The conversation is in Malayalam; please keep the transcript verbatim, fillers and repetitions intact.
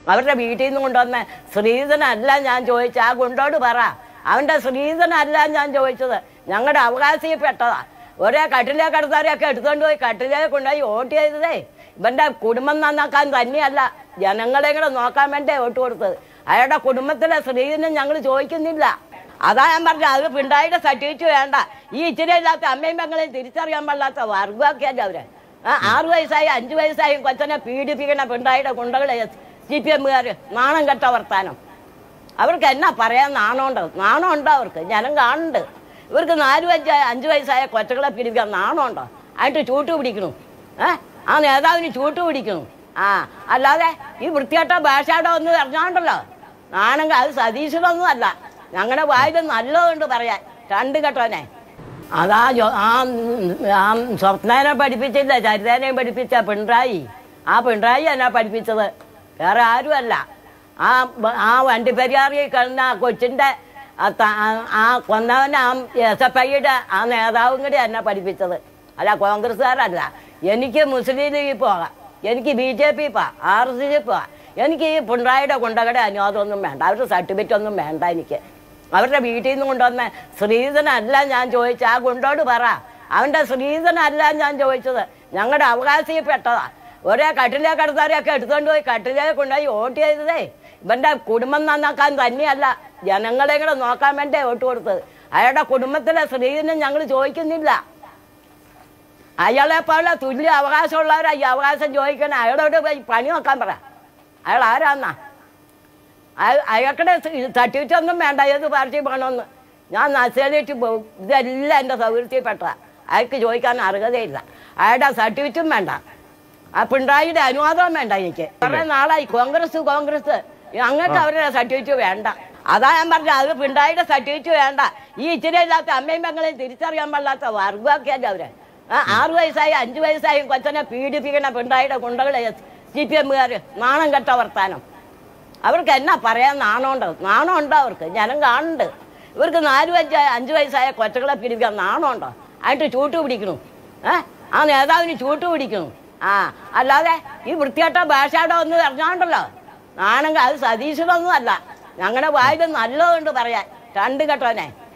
അവരുടെ വീട്ടിൽ നിന്ന് കൊണ്ടുവന്ന ശ്രീധനല്ല ഞാൻ ചോദിച്ചത്. ആ ഗുണ്ടോട് പറ, അവൻ്റെ ശ്രീധനല്ല ഞാൻ ചോദിച്ചത്, ഞങ്ങളുടെ അവകാശപ്പെട്ടതാ. ഒരേ കട്ടിലേ കിടത്താരെയൊക്കെ എടുത്തുകൊണ്ട് പോയി കട്ടിലേ കൊണ്ടുപോയി വോട്ട് ചെയ്തതേ ഇവൻ്റെ കുടുംബം നന്നാക്കാൻ തന്നെയല്ല, ജനങ്ങളെ കൂടെ നോക്കാൻ വേണ്ടേ വോട്ട് കൊടുത്തത്. അയാളുടെ കുടുംബത്തിലെ ശ്രീധനം ഞങ്ങൾ ചോദിക്കുന്നില്ല. അതാ ഞാൻ പറഞ്ഞത്, അത് പിണ്ടായിയുടെ സർട്ടിഫിക്കറ്റ് വേണ്ട. ഈ ഇച്ചിരി ഇല്ലാത്ത അമ്മയും പെങ്ങളെയും തിരിച്ചറിയാൻ പാടില്ലാത്ത വർഗമൊക്കെയല്ല അവരെ. ആ ആറു വയസ്സായി അഞ്ചു വയസ്സായും കൊച്ചനെ പീഡിപ്പിക്കണ പിണ്ടായിയുടെ ഗുണ്ടകളെ സി പി എമ്മുകാർ നാണം കെട്ട വർത്താനം. അവർക്ക് എന്നാ പറയാൻ നാണമുണ്ടോ? നാണമുണ്ടോ അവർക്ക്? ജനം കാണുന്നുണ്ട്. ഇവർക്ക് നാലു അഞ്ച് അഞ്ചു വയസ്സായ കൊച്ചകളെ പീഡിപ്പിക്കാൻ നാണമുണ്ടോ? അതിട്ട് ചൂട്ട് പിടിക്കണു. ഏഹ് ആ നേതാവിന് ചൂട്ട് പിടിക്കണു. ആ അല്ലാതെ ഈ വൃത്തികെട്ട ഭാഷയുടെ ഒന്ന് പറഞ്ഞാണ്ടല്ലോ നാണെങ്കിൽ അത് സതീശനൊന്നും അല്ല, ഞങ്ങളുടെ വായിൽ നല്ലതുകൊണ്ട് പറയാൻ രണ്ട് കെട്ടോനെ. അതാ ആ ആ സ്വപ്നേനെ പഠിപ്പിച്ചില്ല, ചരിതേനെയും പഠിപ്പിച്ച പിണറായി. ആ പിണറായി എന്നാ പഠിപ്പിച്ചത്, വേറെ ആരുമല്ല. ആ ആ വണ്ടിപ്പെരിയാറിൽ കിടന്ന ആ കൊച്ചിൻ്റെ ആ കൊന്നവൻ ആ എസ് എഫ് ഐയുടെ ആ നേതാവും കൂടി എന്നെ പഠിപ്പിച്ചത്, അല്ല കോൺഗ്രസ്സുകാരല്ല. എനിക്ക് മുസ്ലിം ലീഗിൽ പോകാം, എനിക്ക് ബി ജെ പി പോവാം, ആർ എസ് എസിൽ പോവാം. എനിക്ക് ഈ പിണറായിയുടെ ഗുണ്ടകളുടെ അനുവാദമൊന്നും വേണ്ട, അവരുടെ സർട്ടിഫിക്കറ്റ് ഒന്നും വേണ്ട എനിക്ക്. അവരുടെ വീട്ടിൽ നിന്ന് കൊണ്ടുവന്ന ശ്രീധനല്ല ഞാൻ ചോദിച്ചത്. ആ ഗുണ്ടോട് പറ, അവൻ്റെ ശ്രീധനല്ല ഞാൻ ചോദിച്ചത്, ഞങ്ങളുടെ അവകാശപ്പെട്ടതാ. ഒരേ കട്ടിലേ കിടത്താരെയൊക്കെ എടുത്തുകൊണ്ട് പോയി കട്ടിലേ കൊണ്ടുപോയി വോട്ട് ചെയ്തതേ ഇവൻ്റെ കുടുംബം നന്നാക്കാൻ തന്നെയല്ല, ജനങ്ങളെ കൂടെ നോക്കാൻ വേണ്ടേ വോട്ട് കൊടുത്തത്. അയാളുടെ കുടുംബത്തിലെ ശ്രീധനം ഞങ്ങൾ ചോദിക്കുന്നില്ല. അയാളെപ്പോലെ തുല്യ അവകാശമുള്ളവരാ ഈ അവകാശം ചോദിക്കണേ. അയാളോട് പോയി പണി നോക്കാൻ പറ. അയാൾ ആരാന്നാ? അയാൾക്കടെ സർട്ടിഫിക്കറ്റ് ഒന്നും വേണ്ട, ഏത് പാർട്ടി വേണമെന്ന്. ഞാൻ നഴ്സറിയിട്ട് പോകും, ഇതെല്ലാം എൻ്റെ സൗകര്യത്തിൽപ്പെട്ടതാ. അയാൾക്ക് ചോദിക്കാൻ അർഹതയില്ല. അയാളുടെ സർട്ടിഫിക്കറ്റും വേണ്ട, ആ പിണറായിയുടെ അനുവാദവും വേണ്ട. എനിക്ക് കുറേ നാളായി കോൺഗ്രസ് കോൺഗ്രസ് അങ്ങോട്ട് അവരുടെ സർട്ടിഫിക്കറ്റ് വേണ്ട. അതാ ഞാൻ പറഞ്ഞത്, അത് പിണറായിയുടെ സർട്ടിഫിക്കറ്റ് വേണ്ട. ഈ ഇച്ചിരി ഇല്ലാത്ത അമ്മയും പെങ്ങളെയും തിരിച്ചറിയാൻ പാടില്ലാത്ത വർഗമൊക്കെയല്ല അവരെ. ആ ആറു വയസ്സായി അഞ്ചു വയസ്സായും കൊച്ചനെ പീഡിപ്പിക്കണ പിണറായിയുടെ ഗുണ്ടകളെ സി പി എമ്മുകാർ നാണം കെട്ട വർത്താനം. അവർക്ക് എന്നാ പറയാൻ നാണമുണ്ടോ? നാണമുണ്ടോ അവർക്ക്? ജനം കാണുന്നുണ്ട്. ഇവർക്ക് നാലു അഞ്ച് അഞ്ചു വയസ്സായ കൊച്ചകളെ പീഡിപ്പിക്കാൻ നാണമുണ്ടോ? അതിട്ട് ചൂട്ട് പിടിക്കണു. ഏഹ് ആ നേതാവിന് ചൂട്ട് പിടിക്കണു. ആ അല്ലാതെ ഈ വൃത്തികെട്ട ഭാഷയുടെ ഒന്ന് പറഞ്ഞാണ്ടല്ലോ നാണെങ്കിൽ അത് സതീശനൊന്നും അല്ല, ഞങ്ങളുടെ വായിൽ നല്ലതുകൊണ്ട് പറയാൻ രണ്ട് കെട്ടോനെ.